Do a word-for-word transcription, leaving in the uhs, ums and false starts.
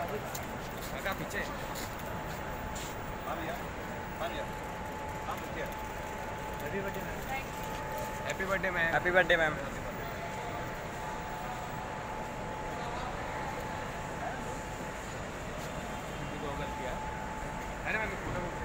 काका पीछे हाँ भैया हाँ भैया हाँ भैया happy birthday ma'am happy birthday ma'am happy birthday ma'am अरे मैम फोटो